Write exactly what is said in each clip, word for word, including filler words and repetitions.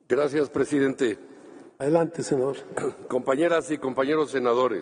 Gracias, presidente. Adelante, senador. Compañeras y compañeros senadores,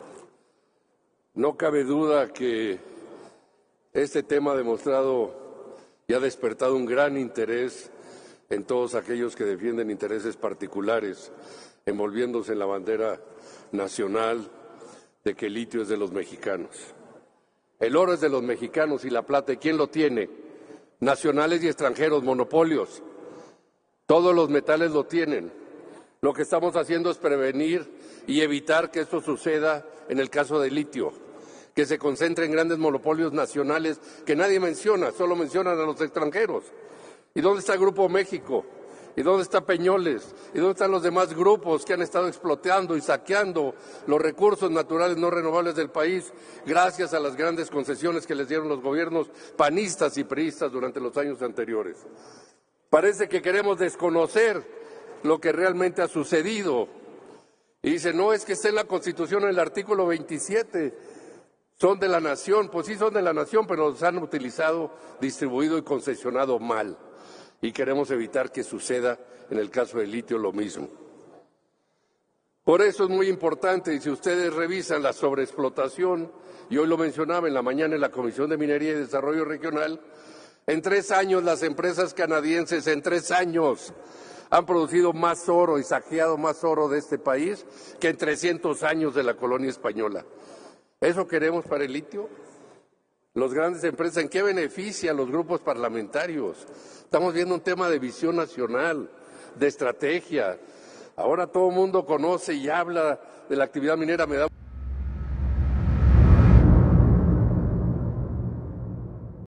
no cabe duda que este tema ha demostrado y ha despertado un gran interés en todos aquellos que defienden intereses particulares, envolviéndose en la bandera nacional de que el litio es de los mexicanos. El oro es de los mexicanos y la plata, ¿y quién lo tiene? Nacionales y extranjeros, monopolios. Todos los metales lo tienen. Lo que estamos haciendo es prevenir y evitar que esto suceda en el caso del litio, que se concentre en grandes monopolios nacionales que nadie menciona, solo mencionan a los extranjeros. ¿Y dónde está Grupo México? ¿Y dónde está Peñoles? ¿Y dónde están los demás grupos que han estado explotando y saqueando los recursos naturales no renovables del país gracias a las grandes concesiones que les dieron los gobiernos panistas y priistas durante los años anteriores? Parece que queremos desconocer lo que realmente ha sucedido. Y dice, no, es que está en la Constitución, en el artículo veintisiete, son de la nación. Pues sí, son de la nación, pero los han utilizado, distribuido y concesionado mal. Y queremos evitar que suceda en el caso del litio lo mismo. Por eso es muy importante, y si ustedes revisan la sobreexplotación, y hoy lo mencionaba en la mañana en la Comisión de Minería y Desarrollo Regional, en tres años las empresas canadienses, en tres años, han producido más oro y saqueado más oro de este país que en trescientos años de la colonia española. ¿Eso queremos para el litio? Los grandes empresas, ¿en qué beneficia a los grupos parlamentarios? Estamos viendo un tema de visión nacional, de estrategia. Ahora todo el mundo conoce y habla de la actividad minera. Me da